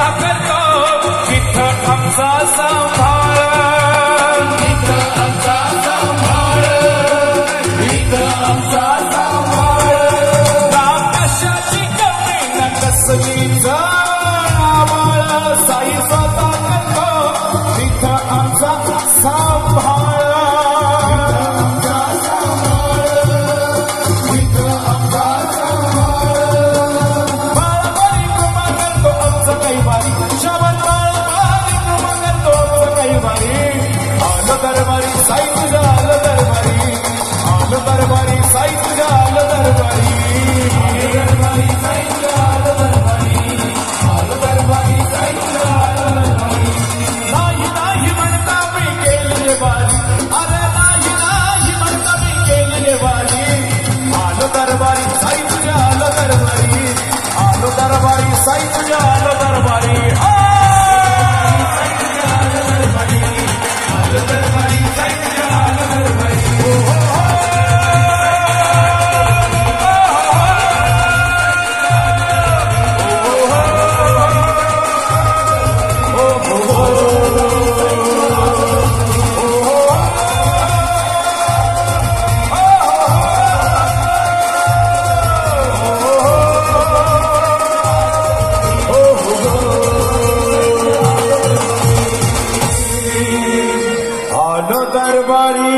करतो तिथं आमचा सांभाळ तिथं आमचा सांभाळ तिथं आमचा सांभाळ कशाची कमी न कसलीच आवाळ साई स्वतः करतो तिथं आमचा सांभाळ दरबारी साई तुझ्या आलं दरबारी आलं दरबारी साई तुझ्या आलं दरबारी दरबारी साई तुझ्या आलं दरबारी आलं दरबारी साई तुझ्या आलं दरबारी नाही नाही म्हणता मी केले बारी अरे नाही नाही म्हणता मी केले बारी आलं दरबारी साई तुझ्या आलं दरबारी आलं दरबारी साई तुझ्या आलं दरबारी दरबारी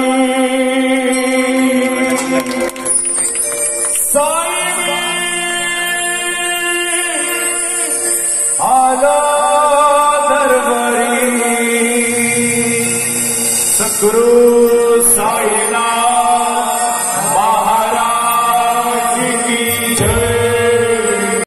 साई आला दरबारी सद्गुरु साईनाथ